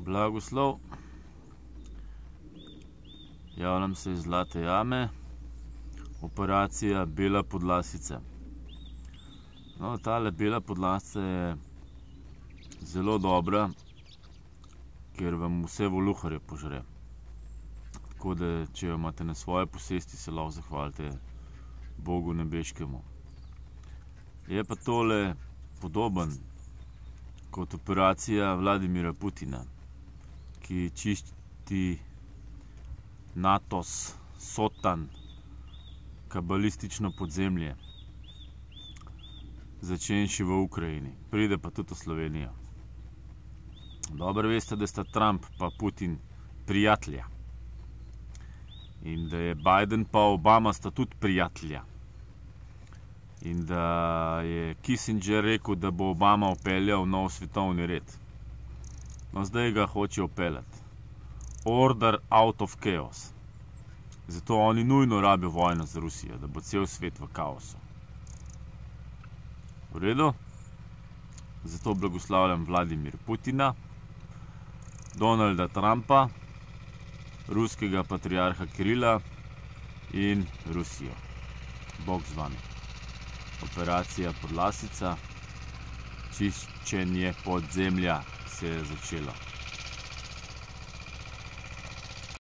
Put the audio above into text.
Blagoslov. Javljam se iz Zlate jame. Operacija Bela podlasica. No, tale bela podlasica je zelo dobra, ker vam vse voluharje požre. Tako da, če jo imate na svoje posesti, se lahko zahvalite Bogu nebeškemu. Je pa tole podoben kot operacija Vladimira Putina, ki čisti Natos, Sotan, kabalistično podzemlje, začenši v Ukrajini, pride pa tudi v Slovenijo. Dobro veste, da sta Trump pa Putin prijatelja in da je Biden pa Obama sta tudi prijatelja in da je Kissinger rekel, da bo Obama vpeljal nov svetovni red. No, zdaj ga hoče vpeljati. Order out of chaos. Zato oni nujno rabijo vojno z Rusijo, da bo cel svet v kaosu. V redu? Zato blagoslavljam Vladimir Putina, Donalda Trumpa, ruskega patriarha Kirila in Rusijo. Bog z vami. Operacija Podlasica, čiščenje podzemlja se je začelo.